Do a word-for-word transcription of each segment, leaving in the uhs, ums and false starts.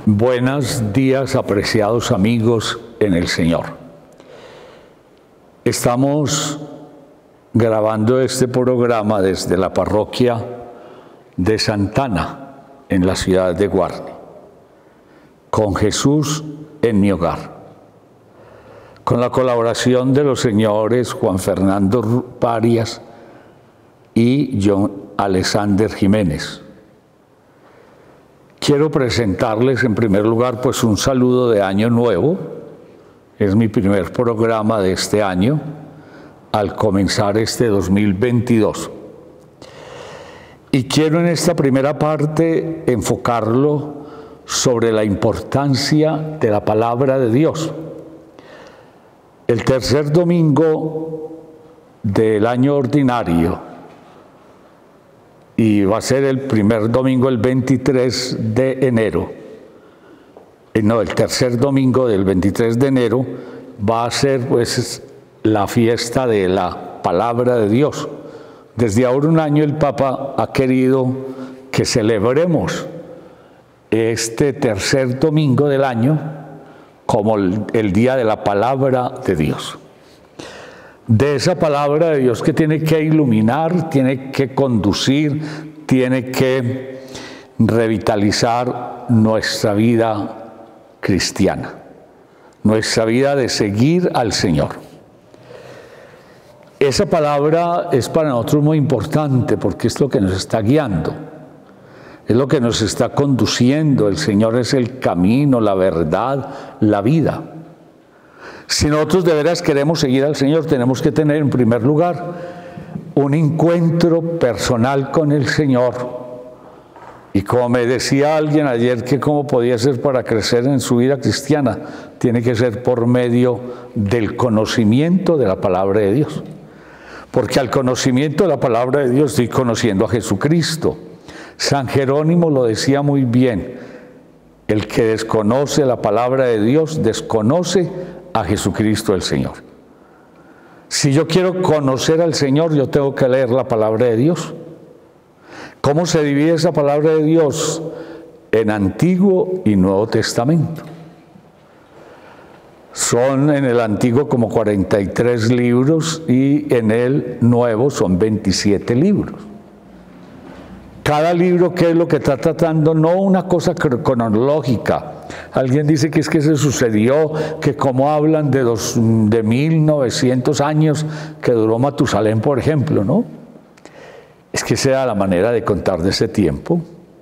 Buenos días, apreciados amigos en el Señor. Estamos grabando este programa desde la parroquia de Santana, en la ciudad de Guarne, con Jesús en mi hogar, con la colaboración de los señores Juan Fernando Parias y John Alexander Jiménez. Quiero presentarles en primer lugar pues un saludo de Año Nuevo. Es mi primer programa de este año al comenzar este dos mil veintidós. Y quiero en esta primera parte enfocarlo sobre la importancia de la palabra de Dios. El tercer domingo del año ordinario, y va a ser el primer domingo, el veintitrés de enero. No, el tercer domingo del veintitrés de enero va a ser pues la fiesta de la palabra de Dios. Desde ahora un año el Papa ha querido que celebremos este tercer domingo del año como el, el día de la palabra de Dios. De esa palabra de Dios que tiene que iluminar, tiene que conducir, tiene que revitalizar nuestra vida cristiana, nuestra vida de seguir al Señor. Esa palabra es para nosotros muy importante porque es lo que nos está guiando, es lo que nos está conduciendo. El Señor es el camino, la verdad, la vida. Si nosotros de veras queremos seguir al Señor, tenemos que tener en primer lugar un encuentro personal con el Señor. Y como me decía alguien ayer, que cómo podía ser para crecer en su vida cristiana, tiene que ser por medio del conocimiento de la palabra de Dios. Porque al conocimiento de la palabra de Dios estoy conociendo a Jesucristo. San Jerónimo lo decía muy bien: el que desconoce la palabra de Dios desconoce a Jesucristo el Señor. Si yo quiero conocer al Señor, yo tengo que leer la palabra de Dios. ¿Cómo se divide esa palabra de Dios? En Antiguo y Nuevo Testamento. Son en el Antiguo como cuarenta y tres libros y en el Nuevo son veintisiete libros. Cada libro, ¿qué es lo que está tratando? No una cosa cronológica. Alguien dice que es que se sucedió, que como hablan de, dos, de mil novecientos años que duró Matusalén, por ejemplo, ¿no? Es que sea la manera de contar de ese tiempo.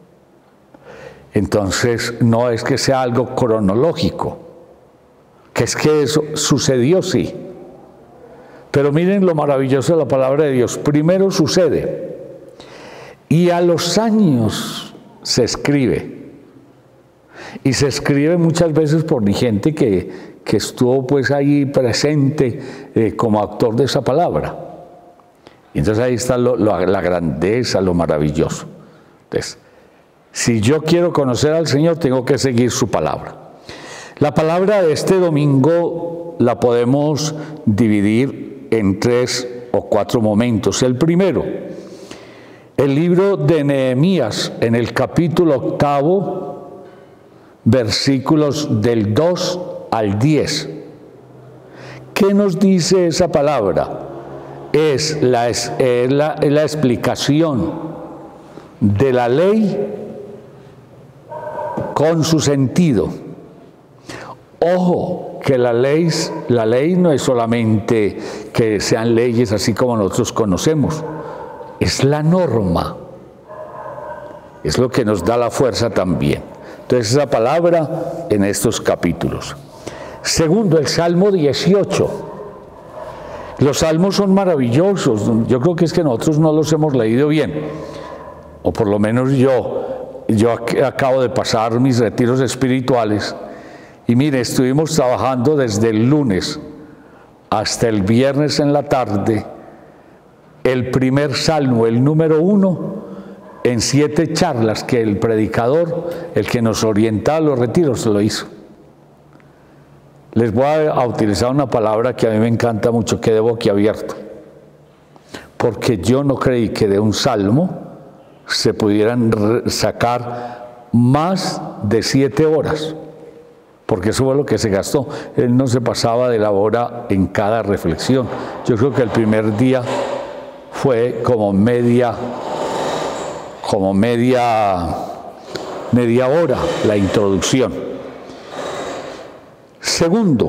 Entonces, no es que sea algo cronológico, que es que eso sucedió, sí. Pero miren lo maravilloso de la palabra de Dios. Primero sucede, y a los años se escribe. Y se escribe muchas veces por gente que, que estuvo pues ahí presente eh, como autor de esa palabra. Y entonces ahí está lo, lo, la grandeza, lo maravilloso. Entonces, si yo quiero conocer al Señor, tengo que seguir su palabra. La palabra de este domingo la podemos dividir en tres o cuatro momentos. El primero, el libro de Nehemías, en el capítulo octavo, versículos del dos al diez. ¿Qué nos dice esa palabra? Es la, es, es la, es la explicación de la ley con su sentido. Ojo, que la ley, la ley no es solamente que sean leyes así como nosotros conocemos, es la norma, es lo que nos da la fuerza también. Entonces esa palabra en estos capítulos. Segundo, el Salmo dieciocho. Los salmos son maravillosos. Yo creo que es que nosotros no los hemos leído bien, o por lo menos yo. Yo acabo de pasar mis retiros espirituales y mire, estuvimos trabajando desde el lunes hasta el viernes en la tarde el primer salmo, el número uno, en siete charlas que el predicador, el que nos orientaba a los retiros, lo hizo. Les voy a utilizar una palabra que a mí me encanta mucho, que de boquiabierto. Porque yo no creí que de un salmo se pudieran sacar más de siete horas, porque eso fue lo que se gastó. Él no se pasaba de la hora en cada reflexión. Yo creo que el primer día fue como media, como media, media hora la introducción. Segundo,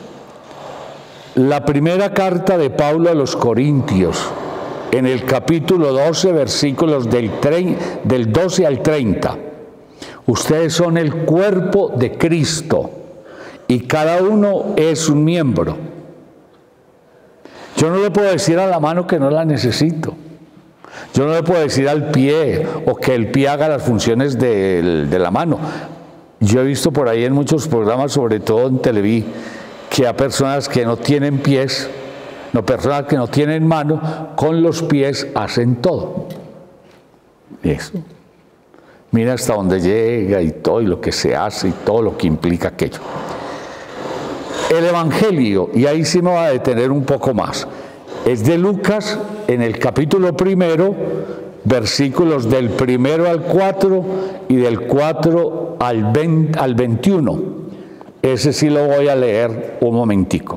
la primera carta de Pablo a los Corintios, en el capítulo doce, versículos del, del doce al treinta. Ustedes son el cuerpo de Cristo y cada uno es un miembro. Yo no le puedo decir a la mano que no la necesito. Yo no le puedo decir al pie o que el pie haga las funciones de, de la mano. Yo he visto por ahí en muchos programas, sobre todo en Televí, que a personas que no tienen pies, no, personas que no tienen mano, con los pies hacen todo. Eso. Mira hasta dónde llega y todo, y lo que se hace, y todo lo que implica aquello. El Evangelio, y ahí sí me voy a detener un poco más, es de Lucas, en el capítulo primero, versículos del primero al cuatro, y del cuatro al veinte, al veintiuno. Ese sí lo voy a leer un momentico.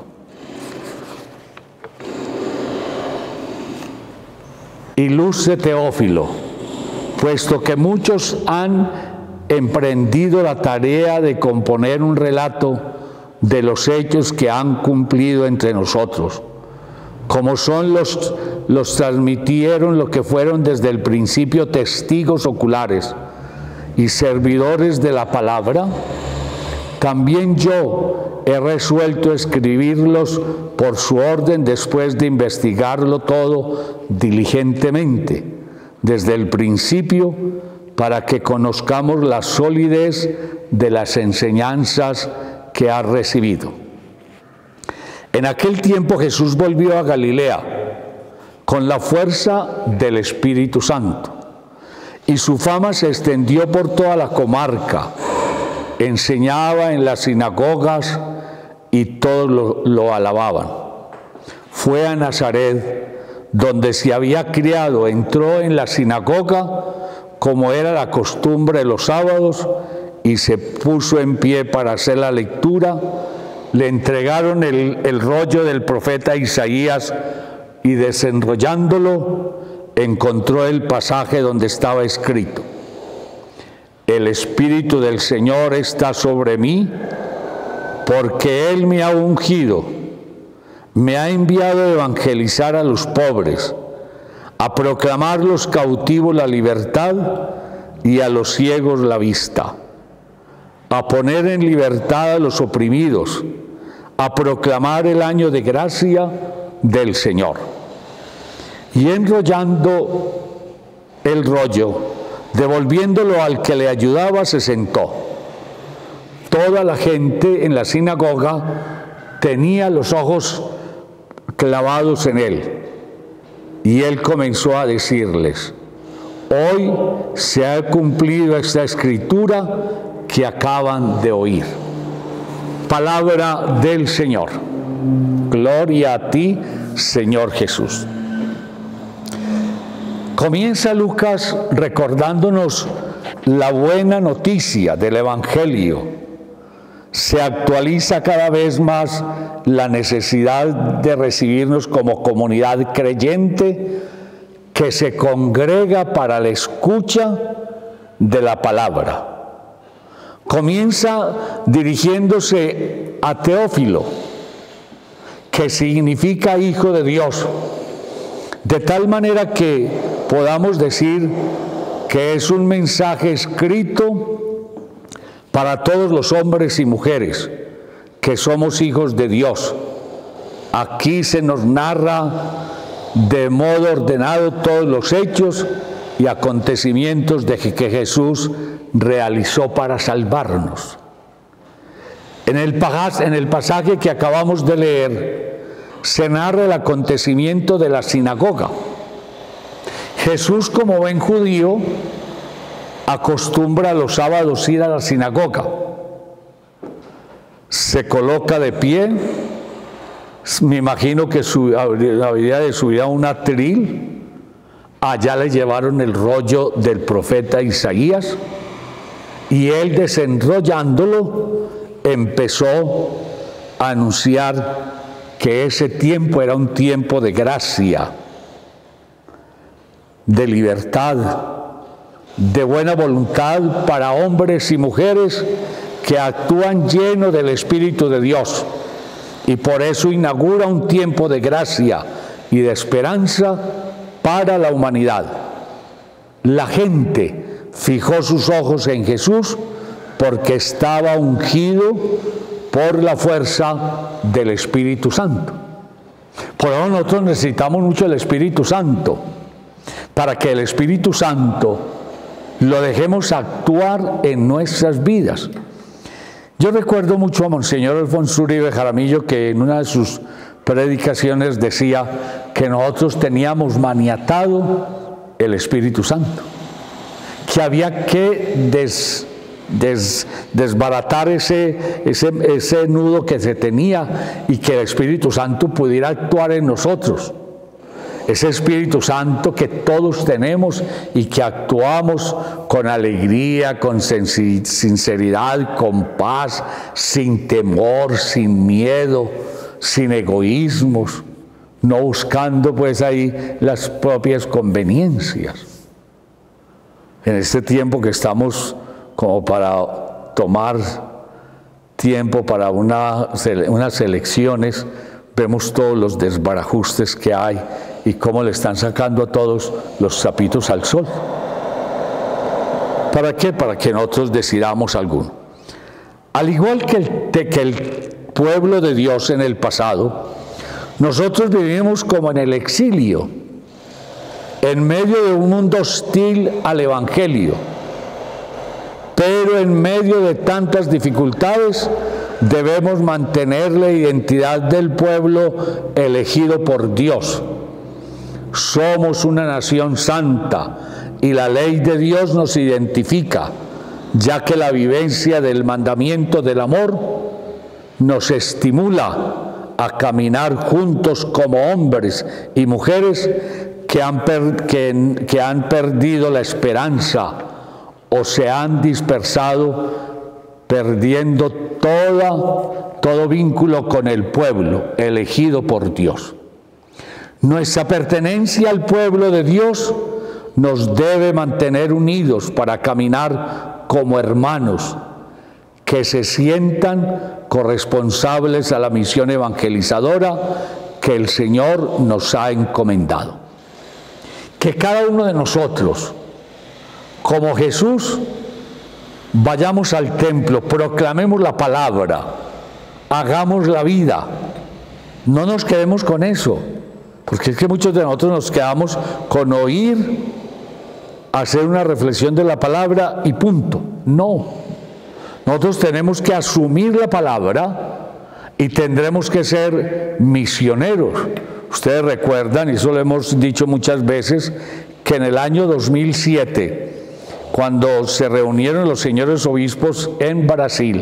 Ilustre Teófilo, puesto que muchos han emprendido la tarea de componer un relato de los hechos que han cumplido entre nosotros, como son los, los transmitieron lo que fueron desde el principio testigos oculares y servidores de la palabra, también yo he resuelto escribirlos por su orden después de investigarlo todo diligentemente, desde el principio, para que conozcamos la solidez de las enseñanzas que ha recibido. En aquel tiempo Jesús volvió a Galilea con la fuerza del Espíritu Santo, y su fama se extendió por toda la comarca. Enseñaba en las sinagogas y todos lo, lo alababan. Fue a Nazaret, donde se había criado, entró en la sinagoga, como era la costumbre de los sábados, y se puso en pie para hacer la lectura. Le entregaron el, el rollo del profeta Isaías, y desenrollándolo, encontró el pasaje donde estaba escrito: el Espíritu del Señor está sobre mí, porque Él me ha ungido, me ha enviado a evangelizar a los pobres, a proclamar a los cautivos la libertad y a los ciegos la vista, a poner en libertad a los oprimidos, a proclamar el año de gracia del Señor. Y enrollando el rollo, devolviéndolo al que le ayudaba, se sentó. Toda la gente en la sinagoga tenía los ojos clavados en él. Y él comenzó a decirles: hoy se ha cumplido esta escritura que acaban de oír. Palabra del Señor. Gloria a ti, Señor Jesús. Comienza Lucas recordándonos la buena noticia del Evangelio. Se actualiza cada vez más la necesidad de recibirnos como comunidad creyente que se congrega para la escucha de la palabra. Comienza dirigiéndose a Teófilo, que significa hijo de Dios, de tal manera que podamos decir que es un mensaje escrito para todos los hombres y mujeres que somos hijos de Dios. Aquí se nos narra de modo ordenado todos los hechos y acontecimientos de que Jesús realizó para salvarnos. En el pasaje, en el pasaje que acabamos de leer, se narra el acontecimiento de la sinagoga. Jesús, como buen judío, acostumbra los sábados ir a la sinagoga. Se coloca de pie, me imagino que su, habría de subir a un atril. Allá le llevaron el rollo del profeta Isaías, Y él, desenrollándolo, empezó a anunciar que ese tiempo era un tiempo de gracia, de libertad, de buena voluntad para hombres y mujeres que actúan llenos del Espíritu de Dios. Y por eso inaugura un tiempo de gracia y de esperanza para la humanidad. La gente fijó sus ojos en Jesús porque estaba ungido por la fuerza del Espíritu Santo. Por eso nosotros necesitamos mucho el Espíritu Santo, para que el Espíritu Santo lo dejemos actuar en nuestras vidas. Yo recuerdo mucho a Monseñor Alfonso Uribe Jaramillo, que en una de sus predicaciones decía que nosotros teníamos maniatado el Espíritu Santo, que había que des, des, desbaratar ese, ese, ese nudo que se tenía y que el Espíritu Santo pudiera actuar en nosotros. Ese Espíritu Santo que todos tenemos y que actuamos con alegría, con sinceridad, con paz, sin temor, sin miedo, sin egoísmos, no buscando pues ahí las propias conveniencias. En este tiempo que estamos como para tomar tiempo para una, unas elecciones, vemos todos los desbarajustes que hay y cómo le están sacando a todos los zapitos al sol. ¿Para qué? Para que nosotros decidamos alguno. Al igual que el, que el pueblo de Dios en el pasado, nosotros vivimos como en el exilio, en medio de un mundo hostil al Evangelio, pero en medio de tantas dificultades debemos mantener la identidad del pueblo elegido por Dios. Somos una nación santa y la ley de Dios nos identifica, ya que la vivencia del mandamiento del amor nos estimula a caminar juntos como hombres y mujeres que han, per, que, que han perdido la esperanza o se han dispersado, perdiendo toda, todo vínculo con el pueblo elegido por Dios. Nuestra pertenencia al pueblo de Dios nos debe mantener unidos para caminar como hermanos que se sientan corresponsables a la misión evangelizadora que el Señor nos ha encomendado. Que cada uno de nosotros, como Jesús, vayamos al templo, proclamemos la palabra, hagamos la vida. No nos quedemos con eso, porque es que muchos de nosotros nos quedamos con oír, hacer una reflexión de la palabra y punto. No, nosotros tenemos que asumir la palabra y tendremos que ser misioneros. Ustedes recuerdan, y eso lo hemos dicho muchas veces, que en el año dos mil siete, cuando se reunieron los señores obispos en Brasil,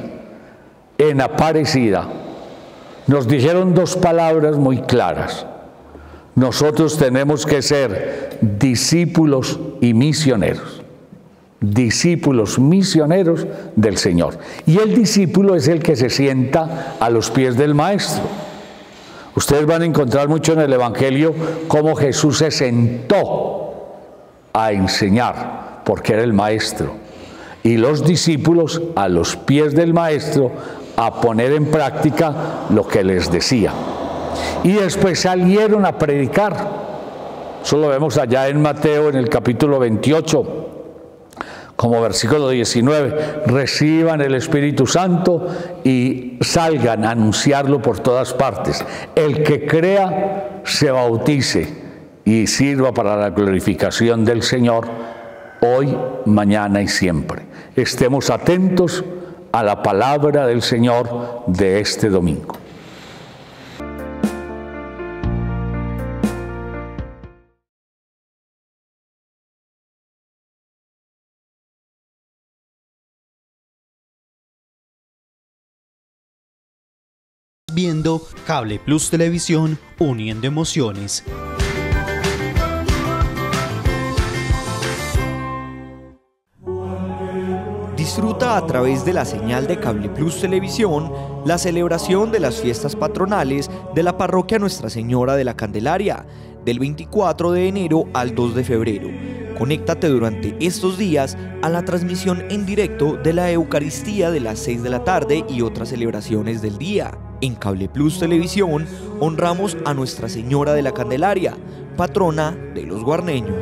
en Aparecida, nos dijeron dos palabras muy claras. Nosotros tenemos que ser discípulos y misioneros. Discípulos misioneros del Señor. Y el discípulo es el que se sienta a los pies del Maestro. Ustedes van a encontrar mucho en el Evangelio cómo Jesús se sentó a enseñar, porque era el Maestro. Y los discípulos a los pies del Maestro a poner en práctica lo que les decía. Y después salieron a predicar. Eso lo vemos allá en Mateo, en el capítulo veintiocho, como versículo diecinueve. Reciban el Espíritu Santo y salgan a anunciarlo por todas partes. El que crea, se bautice y sirva para la glorificación del Señor, hoy, mañana y siempre. Estemos atentos a la palabra del Señor de este domingo. Viendo Cable Plus Televisión, uniendo emociones. Disfruta a través de la señal de Cable Plus Televisión la celebración de las fiestas patronales de la parroquia Nuestra Señora de la Candelaria, del veinticuatro de enero al dos de febrero. Conéctate durante estos días a la transmisión en directo de la Eucaristía de las seis de la tarde y otras celebraciones del día. En Cable Plus Televisión honramos a Nuestra Señora de la Candelaria, patrona de los guarneños.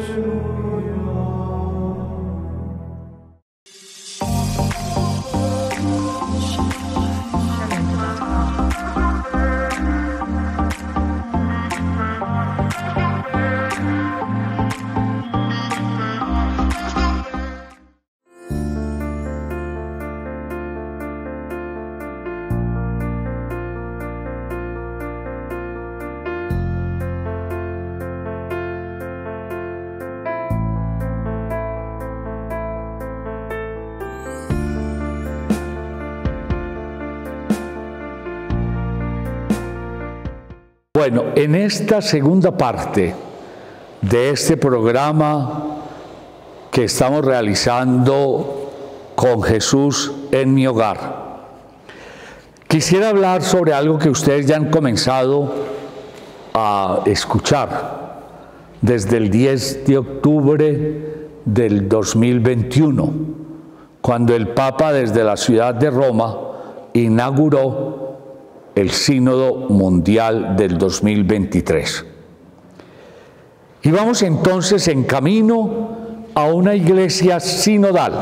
Bueno, en esta segunda parte de este programa que estamos realizando con Jesús en mi hogar, quisiera hablar sobre algo que ustedes ya han comenzado a escuchar desde el diez de octubre del dos mil veintiuno, cuando el Papa desde la ciudad de Roma inauguró el Sínodo Mundial del dos mil veintitrés. Y vamos entonces en camino a una iglesia sinodal.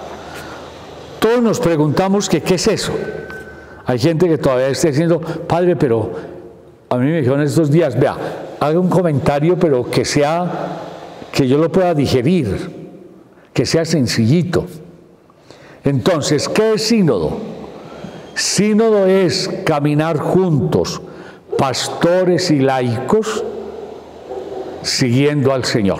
Todos nos preguntamos que qué es eso. Hay gente que todavía está diciendo, padre, pero a mí me dijeron estos días, vea, haga un comentario, pero que sea, que yo lo pueda digerir, que sea sencillito. Entonces, ¿qué es sínodo? Sínodo es caminar juntos, pastores y laicos, siguiendo al Señor.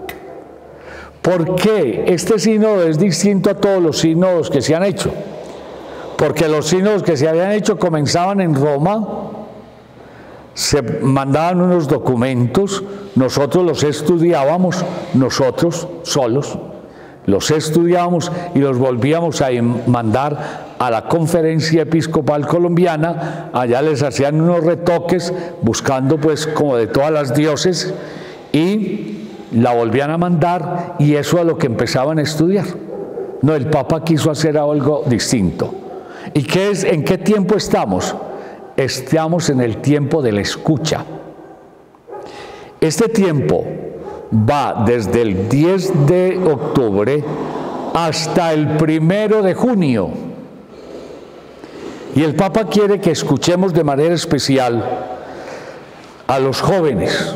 ¿Por qué este sínodo es distinto a todos los sínodos que se han hecho? Porque los sínodos que se habían hecho comenzaban en Roma, se mandaban unos documentos, nosotros los estudiábamos, nosotros solos, los estudiábamos y los volvíamos a mandar a la Conferencia Episcopal Colombiana. Allá les hacían unos retoques buscando pues como de todas las diócesis y la volvían a mandar, y eso a lo que empezaban a estudiar. No, el Papa quiso hacer algo distinto. ¿Y qué es, en qué tiempo estamos? Estamos en el tiempo de la escucha. Este tiempo va desde el diez de octubre hasta el primero de junio. Y el Papa quiere que escuchemos de manera especial a los jóvenes.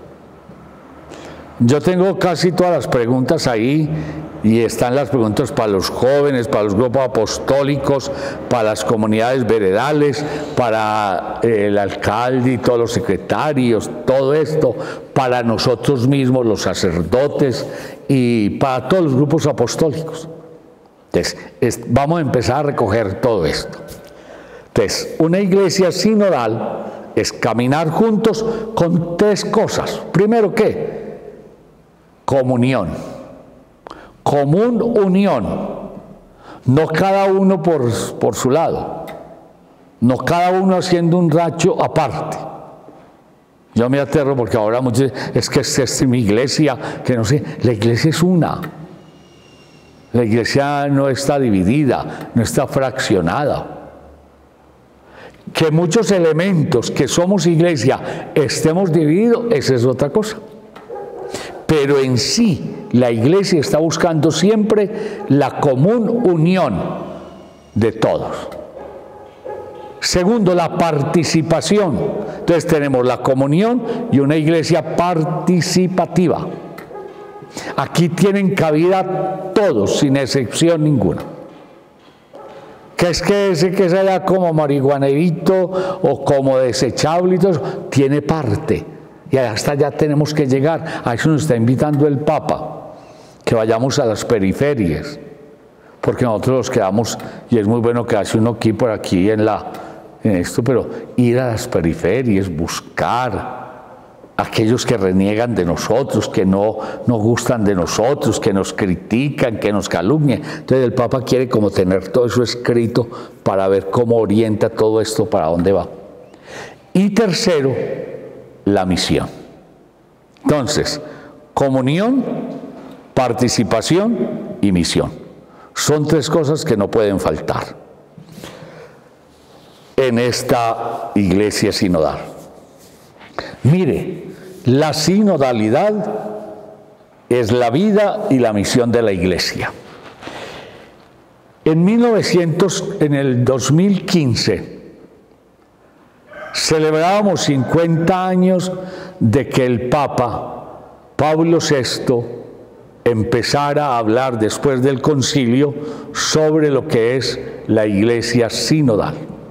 Yo tengo casi todas las preguntas ahí, y están las preguntas para los jóvenes, para los grupos apostólicos, para las comunidades veredales, para el alcalde y todos los secretarios, todo esto, para nosotros mismos, los sacerdotes, y para todos los grupos apostólicos. Entonces, es, vamos a empezar a recoger todo esto. Entonces, una iglesia sinodal es caminar juntos con tres cosas. Primero, ¿qué? Comunión. Común unión. No cada uno por, por su lado. No cada uno haciendo un racho aparte. Yo me aterro porque ahora muchos dicen, es que esta es mi iglesia, que no sé. La iglesia es una. La iglesia no está dividida, no está fraccionada. Que muchos elementos que somos iglesia estemos divididos, esa es otra cosa. Pero en sí, la iglesia está buscando siempre la común unión de todos. Segundo, la participación. Entonces tenemos la comunión y una iglesia participativa. Aquí tienen cabida todos, sin excepción ninguna. Que es que ese que sea como marihuanerito o como desechable y todo eso, tiene parte. Y hasta allá tenemos que llegar. A eso nos está invitando el Papa, que vayamos a las periferias, porque nosotros nos quedamos, y es muy bueno que hace uno aquí por aquí en, la, en esto, pero ir a las periferias, buscar, aquellos que reniegan de nosotros, que no nos gustan de nosotros, que nos critican, que nos calumnian. Entonces el Papa quiere como tener todo eso escrito para ver cómo orienta todo esto, para dónde va. Y tercero, la misión. Entonces, comunión, participación y misión. Son tres cosas que no pueden faltar en esta iglesia sinodal. Mire, la sinodalidad es la vida y la misión de la iglesia. En mil novecientos, en el dos mil quince, celebrábamos cincuenta años de que el Papa Pablo sexto empezara a hablar después del concilio sobre lo que es la iglesia sinodal.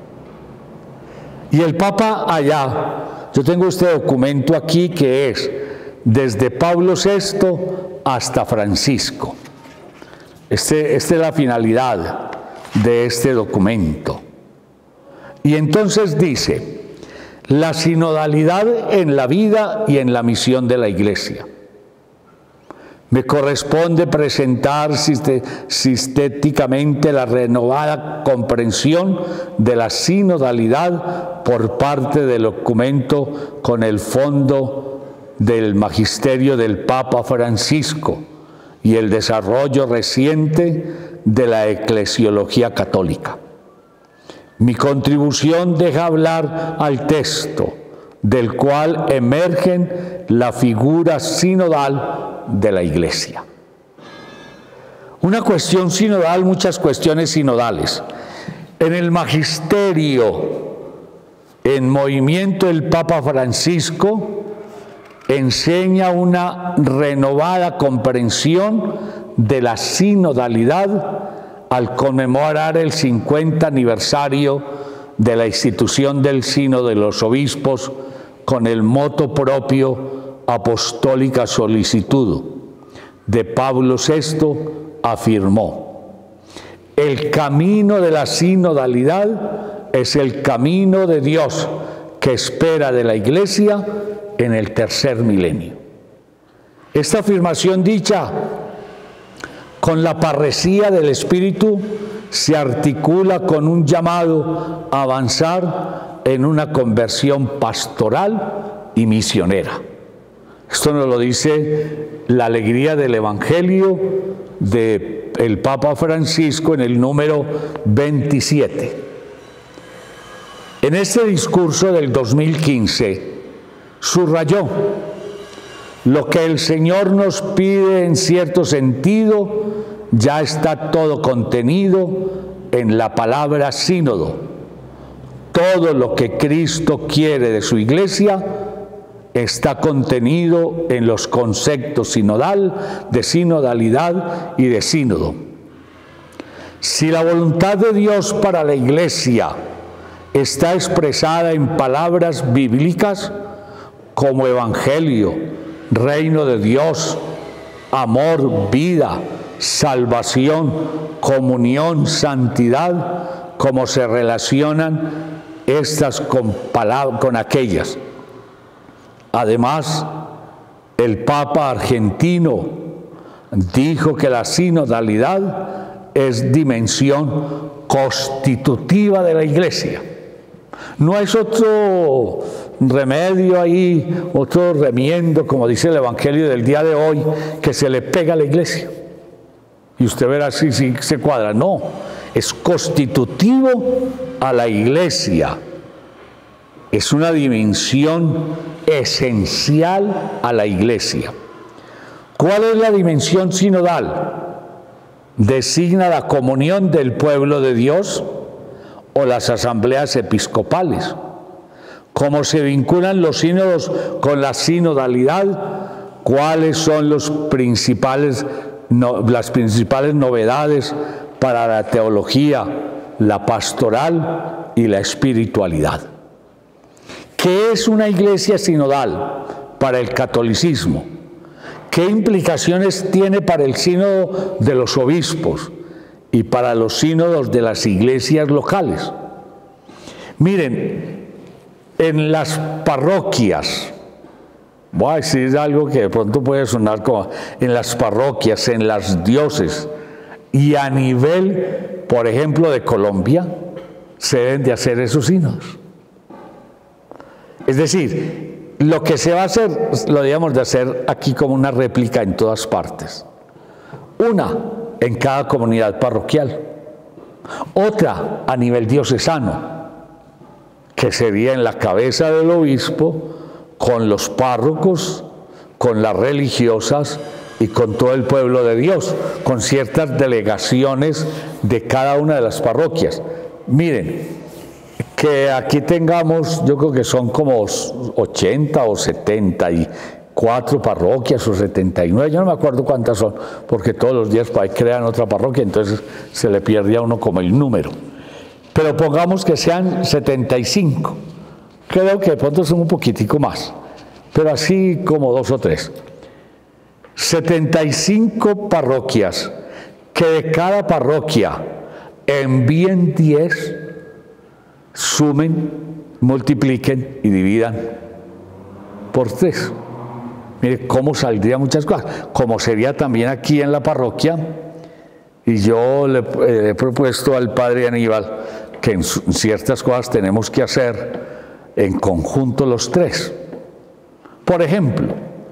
Y el Papa allá, yo tengo este documento aquí que es desde Pablo sexto hasta Francisco. Este, esta es la finalidad de este documento. Y entonces dice, la sinodalidad en la vida y en la misión de la iglesia. Me corresponde presentar sistéticamente la renovada comprensión de la sinodalidad por parte del documento con el fondo del magisterio del Papa Francisco y el desarrollo reciente de la eclesiología católica. Mi contribución deja hablar al texto, del cual emergen la figura sinodal de la Iglesia. Una cuestión sinodal, muchas cuestiones sinodales. En el magisterio en movimiento del Papa Francisco enseña una renovada comprensión de la sinodalidad al conmemorar el cincuenta aniversario de la institución del Sínodo de los Obispos con el moto propio Apostólica Solicitud de Pablo sexto, afirmó: el camino de la sinodalidad es el camino de Dios que espera de la Iglesia en el tercer milenio. Esta afirmación dicha con la parresía del Espíritu se articula con un llamado a avanzar en una conversión pastoral y misionera. Esto nos lo dice la alegría del Evangelio del Papa Francisco en el número veintisiete. En este discurso del dos mil quince subrayó: lo que el Señor nos pide en cierto sentido ya está todo contenido en la palabra sínodo. Todo lo que Cristo quiere de su iglesia está contenido en los conceptos sinodal, de sinodalidad y de sínodo. Si la voluntad de Dios para la iglesia está expresada en palabras bíblicas como evangelio, reino de Dios, amor, vida, salvación, comunión, santidad, cómo se relacionan estas con, palabras, con aquellas. Además, el Papa argentino dijo que la sinodalidad es dimensión constitutiva de la Iglesia. No es otro remedio ahí, otro remiendo, como dice el Evangelio del día de hoy, que se le pega a la Iglesia. Y usted verá si, si se cuadra. No, es constitutivo a la Iglesia. Es una dimensión esencial a la Iglesia. ¿Cuál es la dimensión sinodal? ¿Designa la comunión del pueblo de Dios o las asambleas episcopales? ¿Cómo se vinculan los sínodos con la sinodalidad? ¿Cuáles son los principales, no, las principales novedades para la teología, la pastoral y la espiritualidad? ¿Qué es una iglesia sinodal para el catolicismo? ¿Qué implicaciones tiene para el sínodo de los obispos y para los sínodos de las iglesias locales? Miren, en las parroquias Voy a decir algo que de pronto puede sonar como en las parroquias, en las diócesis y a nivel, por ejemplo, de Colombia, se deben de hacer esos sínodos. Es decir, lo que se va a hacer, lo debemos de hacer aquí como una réplica en todas partes. Una en cada comunidad parroquial, otra a nivel diocesano, que sería en la cabeza del obispo, con los párrocos, con las religiosas y con todo el pueblo de Dios, con ciertas delegaciones de cada una de las parroquias. Miren, que aquí tengamos, yo creo que son como ochenta o setenta y cuatro parroquias o setenta y nueve, yo no me acuerdo cuántas son, porque todos los días pues, crean otra parroquia, entonces se le pierde a uno como el número. Pero pongamos que sean setenta y cinco. Creo que de pronto son un poquitico más, pero así como dos o tres. setenta y cinco parroquias, que de cada parroquia envíen diez, sumen, multipliquen y dividan por tres. Mire cómo saldrían muchas cosas, como sería también aquí en la parroquia, y yo le, le he propuesto al padre Aníbal que en ciertas cosas tenemos que hacer en conjunto los tres. Por ejemplo,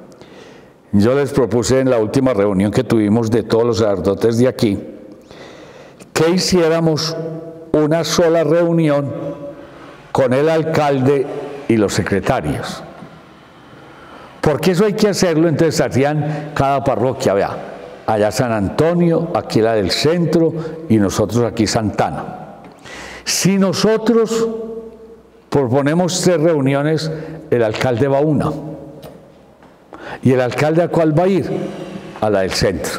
yo les propuse en la última reunión que tuvimos de todos los sacerdotes de aquí, que hiciéramos una sola reunión con el alcalde y los secretarios. Porque eso hay que hacerlo, entonces harían cada parroquia, vea, allá San Antonio, aquí la del centro y nosotros aquí Santana. Si nosotros proponemos tres reuniones, el alcalde va a una. ¿Y el alcalde a cuál va a ir? A la del centro.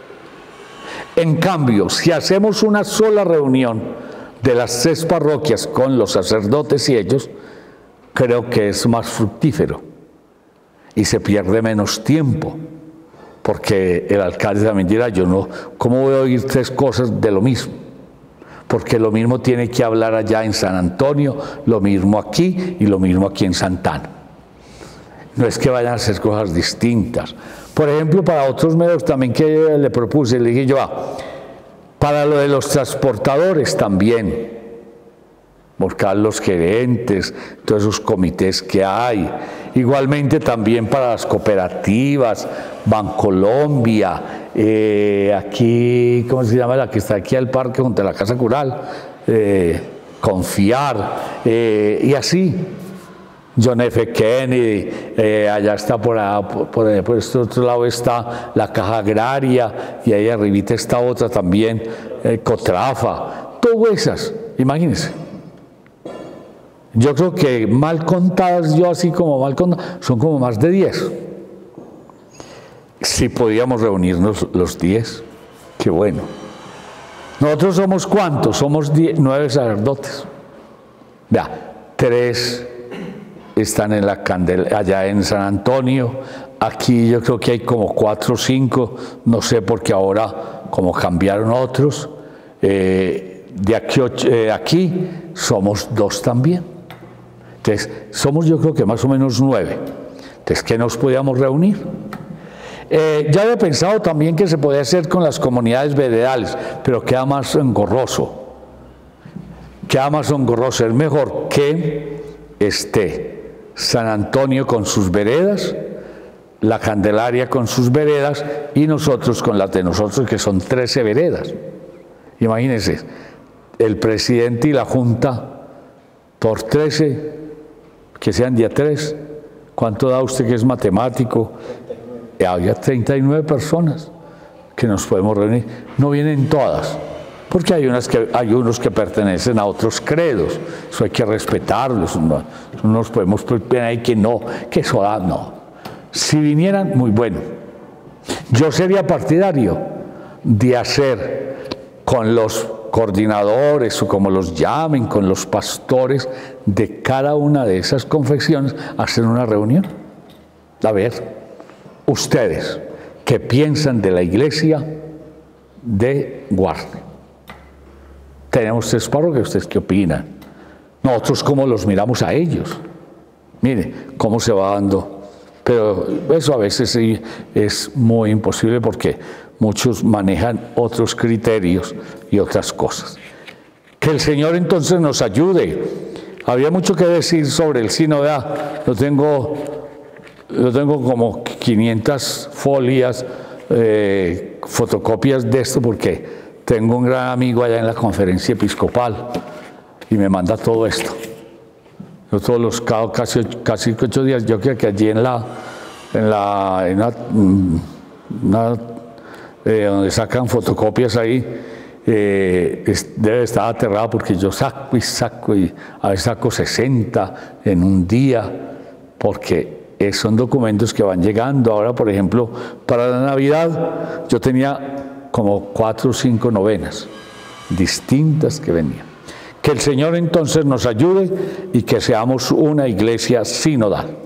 En cambio, si hacemos una sola reunión de las tres parroquias con los sacerdotes y ellos, creo que es más fructífero y se pierde menos tiempo, porque el alcalde también dirá, yo no, ¿cómo voy a oír tres cosas de lo mismo? Porque lo mismo tiene que hablar allá en San Antonio, lo mismo aquí y lo mismo aquí en Santana. No es que vayan a hacer cosas distintas. Por ejemplo, para otros medios también que le propuse, le dije yo, ah, para lo de los transportadores también, buscar los gerentes, todos esos comités que hay. Igualmente también para las cooperativas, Bancolombia, eh, aquí, ¿cómo se llama la que está aquí al parque junto a la Casa Cural? Eh, Confiar, eh, y así. John F. Kennedy, eh, allá está por, allá, por, por, por este otro lado está la Caja Agraria, y ahí arribita está otra también, eh, Cotrafa, todas esas, imagínense. Yo creo que mal contadas, yo así como mal contadas, son como más de diez. Si podíamos reunirnos los diez, qué bueno. Nosotros somos ¿cuántos? Somos diez, nueve sacerdotes. Vea, tres están en la Candelaria, allá en San Antonio. Aquí yo creo que hay como cuatro o cinco, no sé porque ahora como cambiaron otros. Eh, de aquí, eh, aquí somos dos también. Entonces, somos yo creo que más o menos nueve. Entonces, ¿qué nos podíamos reunir? Eh, ya había pensado también que se podía hacer con las comunidades veredales, pero queda más engorroso. Queda más engorroso. Es mejor que esté San Antonio con sus veredas, la Candelaria con sus veredas y nosotros con las de nosotros, que son trece veredas. Imagínense, el presidente y la junta por trece, que sean día tres, ¿cuánto da usted que es matemático? Había treinta y nueve personas que nos podemos reunir. No vienen todas, porque hay, unas que, hay unos que pertenecen a otros credos, eso hay que respetarlos, no, no nos podemos poner ahí que no, que eso da, no. Si vinieran, muy bueno. Yo sería partidario de hacer con los coordinadores o como los llamen, con los pastores de cada una de esas confesiones, hacer una reunión. A ver, ustedes, ¿qué piensan de la iglesia de Guarne? Tenemos tres parroquias, ¿ustedes qué opinan? Nosotros, ¿cómo los miramos a ellos? Mire, cómo se va dando Pero eso a veces sí es muy imposible porque muchos manejan otros criterios y otras cosas. Que el Señor entonces nos ayude. Había mucho que decir sobre el sínodo. Yo tengo, yo tengo como quinientas folias, eh, fotocopias de esto, porque tengo un gran amigo allá en la conferencia episcopal y me manda todo esto. Yo todos los casi, casi ocho días, yo creo que allí en la, en la, en la una, eh, donde sacan fotocopias ahí, eh, es, debe estar aterrado porque yo saco y saco y a veces saco sesenta en un día, porque son documentos que van llegando. Ahora, por ejemplo, para la Navidad yo tenía como cuatro o cinco novenas distintas que venían. Que el Señor entonces nos ayude y que seamos una iglesia sinodal.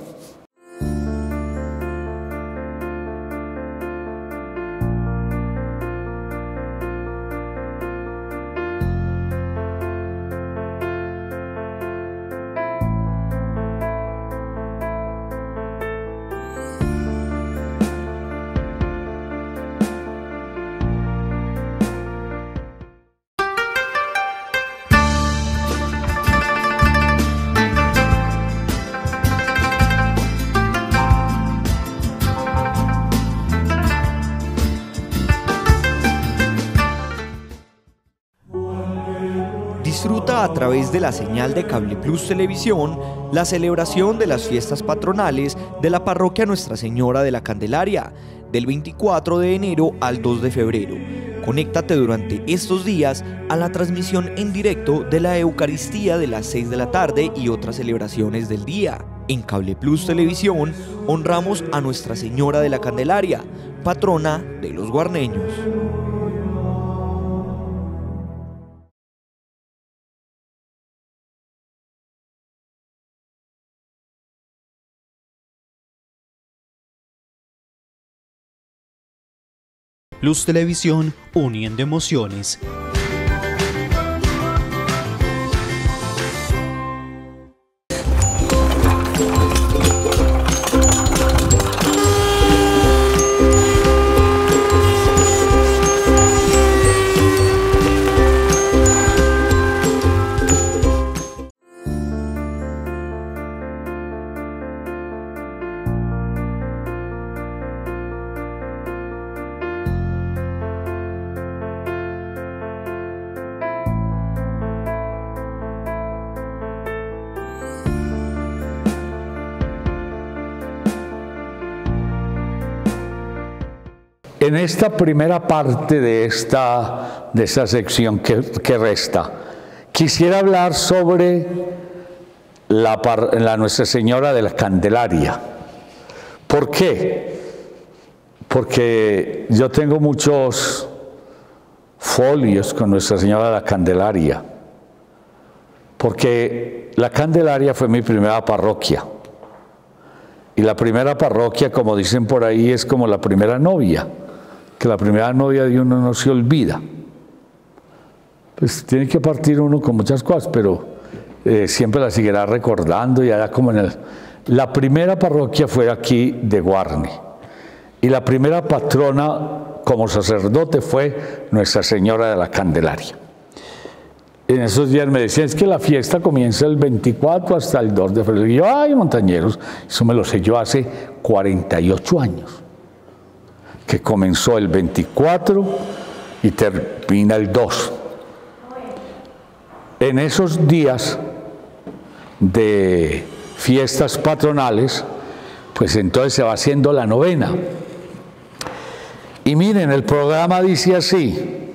Disfruta a través de la señal de Cable Plus Televisión la celebración de las fiestas patronales de la parroquia Nuestra Señora de la Candelaria, del veinticuatro de enero al dos de febrero. Conéctate durante estos días a la transmisión en directo de la Eucaristía de las seis de la tarde y otras celebraciones del día. En Cable Plus Televisión honramos a Nuestra Señora de la Candelaria, patrona de los guarneños. Plus Televisión, uniendo emociones. En esta primera parte de esta, de esta sección que, que resta, quisiera hablar sobre la, la Nuestra Señora de la Candelaria. ¿Por qué? Porque yo tengo muchos folios con Nuestra Señora de la Candelaria, porque la Candelaria fue mi primera parroquia. Y la primera parroquia, como dicen por ahí, es como la primera novia, que la primera novia de uno no se olvida. Pues tiene que partir uno con muchas cosas, pero eh, siempre la seguirá recordando. Y allá como en el... La primera parroquia fue aquí de Guarne, y la primera patrona como sacerdote fue Nuestra Señora de la Candelaria. En esos días me decían, es que la fiesta comienza el veinticuatro hasta el dos de febrero. Y yo, ay, montañeros, eso me lo sé yo hace cuarenta y ocho años, que comenzó el veinticuatro y termina el dos. En esos días de fiestas patronales, pues entonces se va haciendo la novena. Y miren, el programa dice así: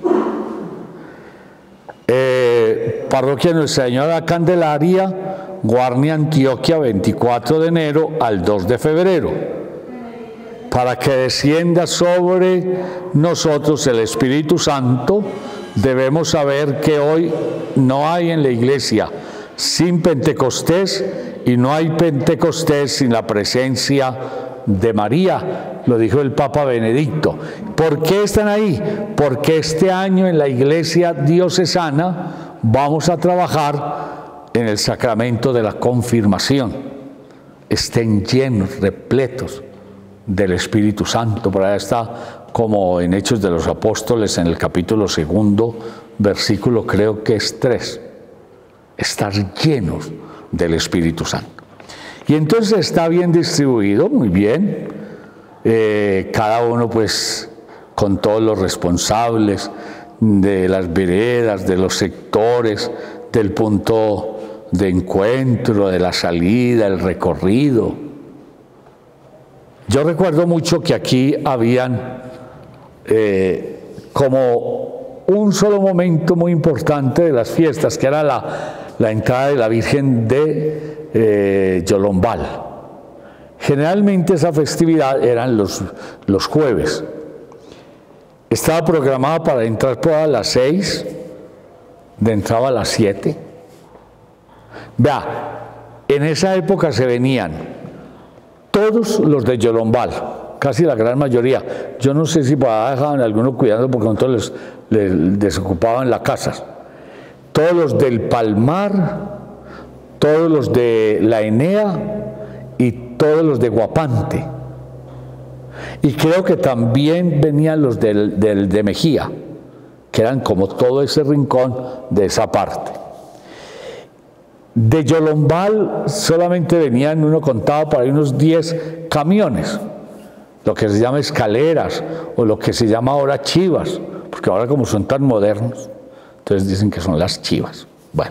eh, Parroquia Nuestra Señora de la Candelaria, Guarne, Antioquia, veinticuatro de enero al dos de febrero. Para que descienda sobre nosotros el Espíritu Santo, debemos saber que hoy no hay en la iglesia sin Pentecostés, y no hay Pentecostés sin la presencia de María, lo dijo el Papa Benedicto. ¿Por qué están ahí? Porque este año en la iglesia diocesana vamos a trabajar en el sacramento de la confirmación. estén llenos, repletos del Espíritu Santo. Por allá está, como en Hechos de los Apóstoles, en el capítulo segundo, versículo creo que es tres. Estar llenos del Espíritu Santo. Y entonces está bien distribuido, muy bien. Eh, cada uno pues con todos los responsables de las veredas, de los sectores, del punto de encuentro, de la salida, el recorrido. Yo recuerdo mucho que aquí habían eh, como un solo momento muy importante de las fiestas, que era la, la entrada de la Virgen de eh, Yolombal. Generalmente esa festividad eran los, los jueves. Estaba programada para entrar por a las seis, de entraba a las siete. Vea, en esa época se venían todos los de Yolombal, casi la gran mayoría. Yo no sé si por ahí dejaban algunos cuidando porque nosotros les, les desocupaban las casas. Todos los del Palmar, todos los de la Enea y todos los de Guapante. Y creo que también venían los del, del, de Mejía, que eran como todo ese rincón de esa parte. De Yolombal solamente venían, uno contaba por ahí unos diez camiones, lo que se llama escaleras o lo que se llama ahora chivas, porque ahora como son tan modernos, entonces dicen que son las chivas. Bueno,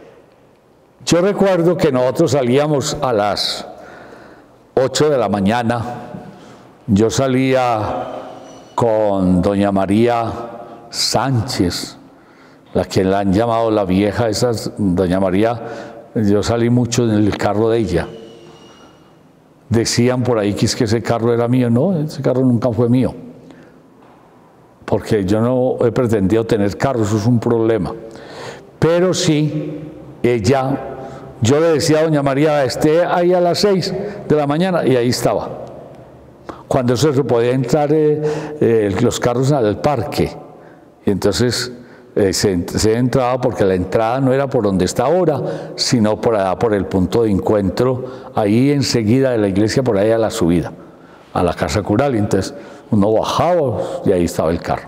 yo recuerdo que nosotros salíamos a las ocho de la mañana. Yo salía con doña María Sánchez, la que la han llamado la vieja, esa doña María. Yo salí mucho en el carro de ella. Decían por ahí que es que ese carro era mío. No, ese carro nunca fue mío. Porque yo no he pretendido tener carro, eso es un problema. Pero sí, ella, yo le decía a doña María, esté ahí a las seis de la mañana, y ahí estaba. Cuando eso se podía entrar eh, eh, los carros al parque. Y entonces Eh, se, se entraba porque la entrada no era por donde está ahora, sino por allá, por el punto de encuentro, ahí enseguida de la iglesia, por ahí a la subida, a la casa cural. Y entonces uno bajaba y ahí estaba el carro.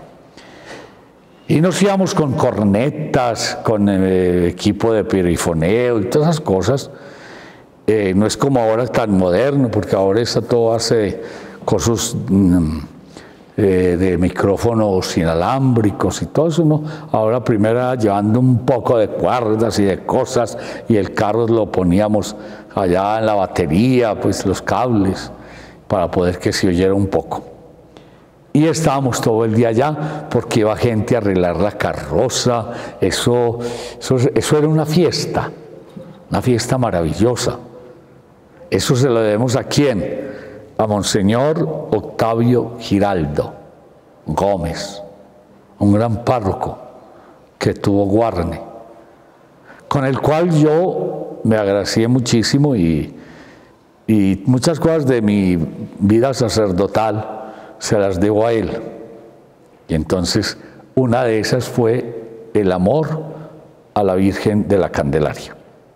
Y nos íbamos con cornetas, con eh, equipo de perifoneo y todas esas cosas. Eh, no es como ahora tan moderno, porque ahora está todo hace cosas... Mmm, Eh, de micrófonos inalámbricos y todo eso, ¿no? Ahora primero llevando un poco de cuerdas y de cosas, y el carro lo poníamos allá en la batería, pues los cables, para poder que se oyera un poco. Y estábamos todo el día allá, porque iba gente a arreglar la carroza. Eso, eso, eso era una fiesta, una fiesta maravillosa. Eso se lo debemos ¿a quién? A Monseñor Octavio Giraldo Gómez, un gran párroco que tuvo Guarne, con el cual yo me agracié muchísimo, y, y muchas cosas de mi vida sacerdotal se las debo a él. Y entonces una de esas fue el amor a la Virgen de la Candelaria.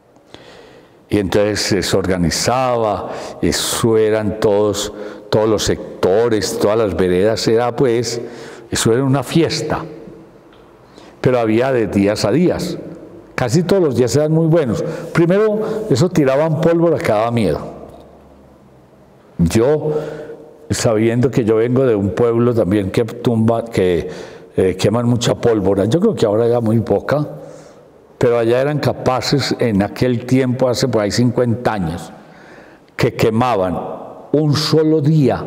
Y entonces se organizaba, eso eran todos, todos los sectores, todas las veredas, era pues, eso era una fiesta. Pero había de días a días, casi todos los días eran muy buenos. Primero, eso tiraban pólvora que daba miedo. Yo, sabiendo que yo vengo de un pueblo también que tumba, que eh, queman mucha pólvora, yo creo que ahora ya muy poca, pero allá eran capaces en aquel tiempo, hace por ahí cincuenta años, que quemaban un solo día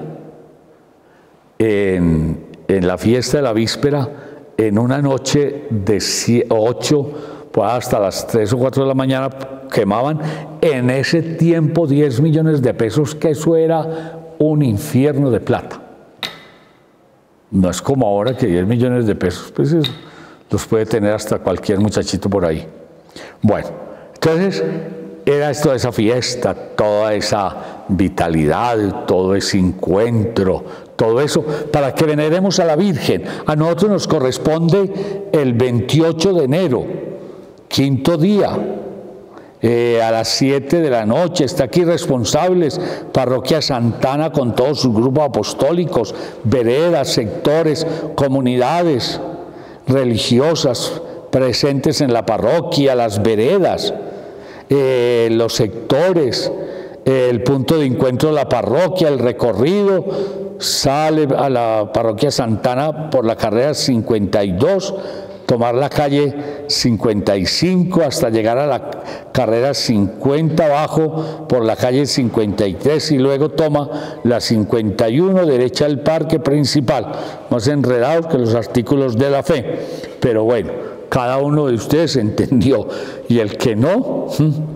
en, en la fiesta de la víspera, en una noche de ocho pues hasta las tres o cuatro de la mañana, quemaban en ese tiempo diez millones de pesos, que eso era un infierno de plata. No es como ahora que diez millones de pesos, pues es, los puede tener hasta cualquier muchachito por ahí. Bueno, entonces era esto de esa fiesta, toda esa vitalidad, todo ese encuentro, todo eso, para que veneremos a la Virgen. A nosotros nos corresponde el veintiocho de enero, quinto día. eh, a las siete de la noche. Está aquí Responsables, Parroquia Santana con todos sus grupos apostólicos, veredas, sectores, comunidades religiosas presentes en la parroquia, las veredas, eh, los sectores, eh, el punto de encuentro de la parroquia, el recorrido. Sale a la Parroquia Santana por la carrera cincuenta y dos, tomar la calle cincuenta y cinco hasta llegar a la carrera cincuenta abajo por la calle cincuenta y tres y luego toma la cincuenta y uno derecha al parque principal. Más enredados que los artículos de la fe, pero bueno, cada uno de ustedes entendió, y el que no,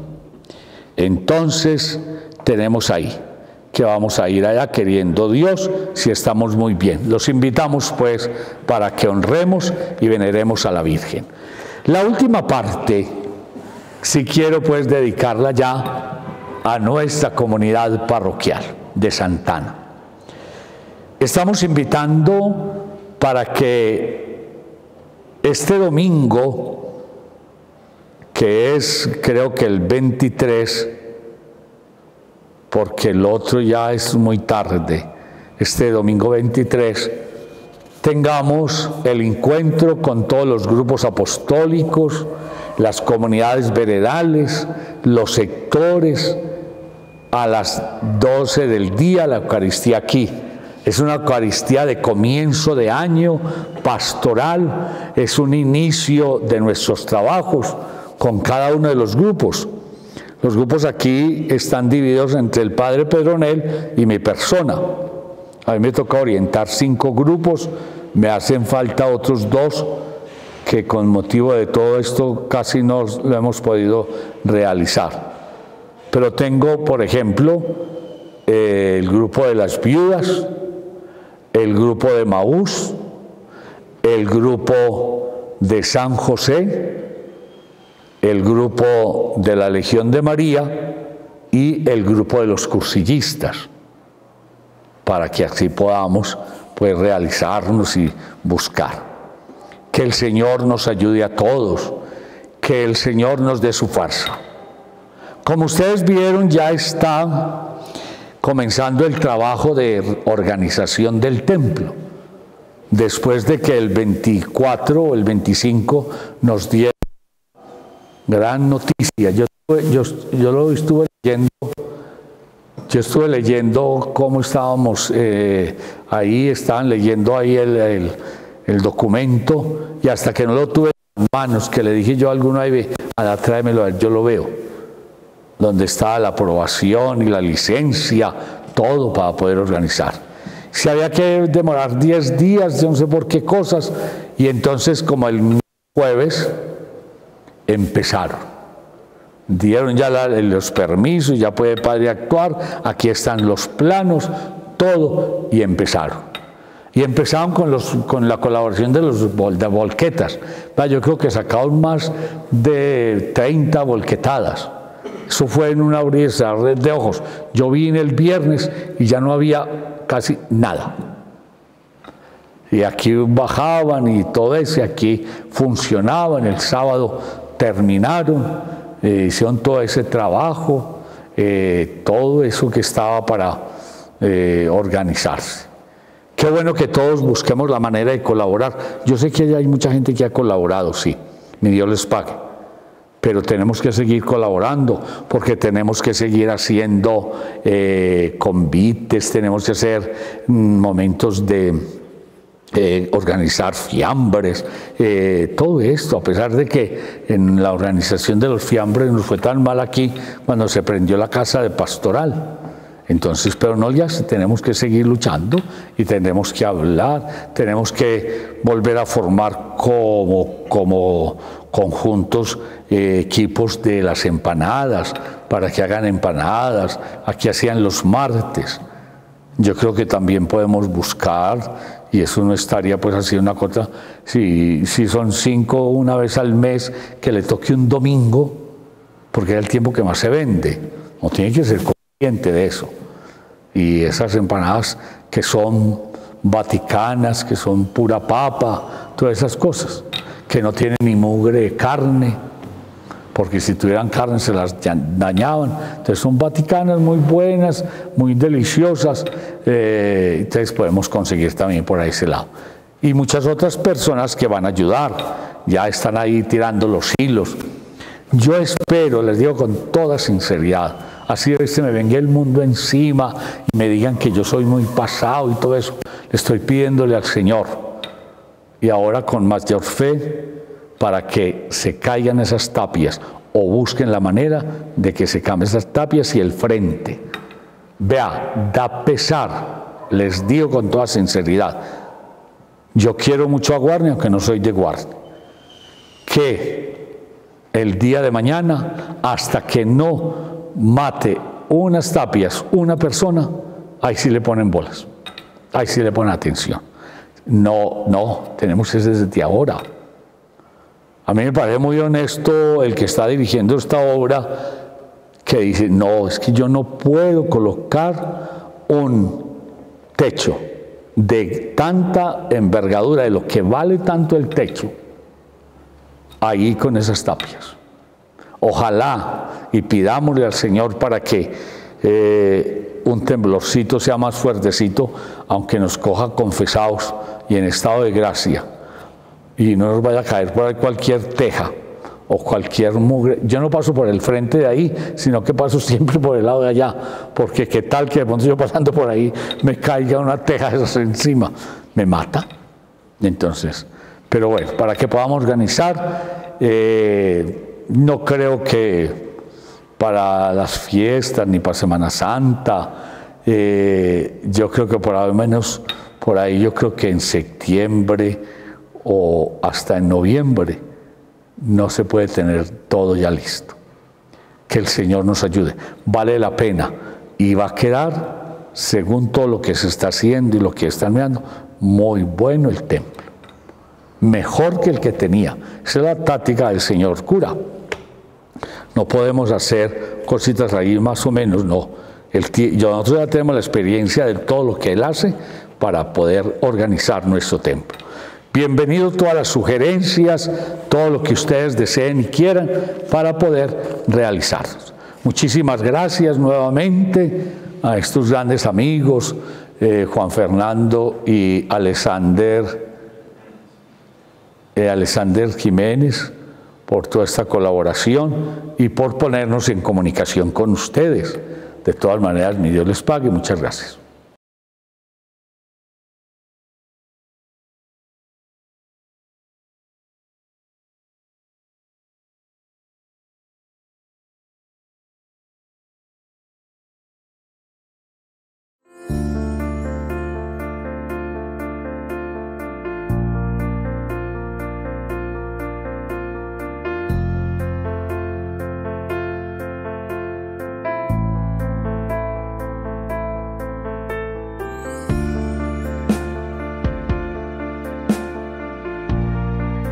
entonces tenemos ahí que vamos a ir allá queriendo Dios si estamos muy bien. Los invitamos pues para que honremos y veneremos a la Virgen. La última parte, si quiero pues dedicarla ya a nuestra comunidad parroquial de Santana. Estamos invitando para que este domingo, que es creo que el veintitrés, porque el otro ya es muy tarde, este domingo veintitrés, tengamos el encuentro con todos los grupos apostólicos, las comunidades veredales, los sectores, a las doce del día, la Eucaristía aquí. Es una Eucaristía de comienzo de año, pastoral, es un inicio de nuestros trabajos con cada uno de los grupos. Los grupos aquí están divididos entre el padre Pedronel y mi persona. A mí me toca orientar cinco grupos, me hacen falta otros dos que con motivo de todo esto casi no lo hemos podido realizar. Pero tengo, por ejemplo, eh, el grupo de las viudas, el grupo de Maús, el grupo de San José, el grupo de la Legión de María y el grupo de los cursillistas, para que así podamos pues realizarnos y buscar. Que el Señor nos ayude a todos, que el Señor nos dé su fuerza. Como ustedes vieron, ya está comenzando el trabajo de organización del templo, después de que el veinticuatro o el veinticinco nos dieron gran noticia. Yo, yo, yo lo estuve leyendo, yo estuve leyendo cómo estábamos, eh, ahí estaban leyendo ahí el, el, el documento, y hasta que no lo tuve en manos, que le dije yo a alguno ahí, a tráemelo, a ver, yo lo veo, donde está la aprobación y la licencia, todo para poder organizar. Si había que demorar diez días, yo no sé por qué cosas, y entonces como el jueves empezaron, dieron ya la, los permisos, ya puede el padre actuar, aquí están los planos, todo, y empezaron. Y empezaron con, los, con la colaboración de los de volquetas. Yo creo que sacaron más de treinta volquetadas. Eso fue en una abrir y cerrar de ojos. Yo vine el viernes y ya no había casi nada. Y aquí bajaban y todo eso, y aquí funcionaban. El sábado terminaron, eh, hicieron todo ese trabajo, eh, todo eso que estaba para eh, organizarse. Qué bueno que todos busquemos la manera de colaborar. Yo sé que hay mucha gente que ha colaborado, sí, mi Dios les pague, pero tenemos que seguir colaborando, porque tenemos que seguir haciendo eh, convites, tenemos que hacer mm, momentos de Eh, organizar fiambres, eh, todo esto, a pesar de que en la organización de los fiambres nos fue tan mal aquí cuando se prendió la casa de pastoral. Entonces, pero no, ya tenemos que seguir luchando y tenemos que hablar, tenemos que volver a formar como, como conjuntos, eh, equipos de las empanadas, para que hagan empanadas, aquí hacían los martes. Yo creo que también podemos buscar, y eso no estaría pues así una cosa, si, si son cinco una vez al mes, que le toque un domingo, porque es el tiempo que más se vende. No tiene que ser consciente de eso. Y esas empanadas que son vaticanas, que son pura papa, todas esas cosas, que no tienen ni mugre de carne, porque si tuvieran carne se las dañaban. Entonces son vaticanas muy buenas, muy deliciosas, eh, entonces podemos conseguir también por ahí ese lado. Y muchas otras personas que van a ayudar, ya están ahí tirando los hilos. Yo espero, les digo con toda sinceridad, así de se me venga el mundo encima y me digan que yo soy muy pasado y todo eso, le estoy pidiéndole al Señor, y ahora con mayor fe, para que se caigan esas tapias o busquen la manera de que se cambien esas tapias y el frente. Vea, da pesar, les digo con toda sinceridad, yo quiero mucho a Guarne, aunque no soy de Guarne, que el día de mañana, hasta que no mate unas tapias una persona, ahí sí le ponen bolas, ahí sí le ponen atención. No, no, tenemos que desde ahora. A mí me parece muy honesto el que está dirigiendo esta obra, que dice, no, es que yo no puedo colocar un techo de tanta envergadura, de lo que vale tanto el techo, ahí con esas tapias. Ojalá y pidámosle al Señor para que eh, un temblorcito sea más fuertecito, aunque nos coja confesados y en estado de gracia, y no nos vaya a caer por ahí cualquier teja o cualquier mugre. Yo no paso por el frente de ahí, sino que paso siempre por el lado de allá, porque qué tal que de pronto yo pasando por ahí me caiga una teja de esas encima, me mata. Entonces, pero bueno, para que podamos organizar, eh, no creo que para las fiestas ni para Semana Santa, eh, yo creo que por lo menos por ahí, yo creo que en septiembre o hasta en noviembre no se puede tener todo ya listo. Que el Señor nos ayude. Vale la pena y va a quedar, según todo lo que se está haciendo y lo que están mirando, muy bueno el templo. Mejor que el que tenía. Esa es la táctica del señor cura. No podemos hacer cositas ahí más o menos, no. El, yo, nosotros ya tenemos la experiencia de todo lo que él hace para poder organizar nuestro templo. Bienvenidos todas las sugerencias, todo lo que ustedes deseen y quieran para poder realizarlos. Muchísimas gracias nuevamente a estos grandes amigos, eh, Juan Fernando y Alexander, eh, Alexander Jiménez, por toda esta colaboración y por ponernos en comunicación con ustedes. De todas maneras, mi Dios les pague. Muchas gracias.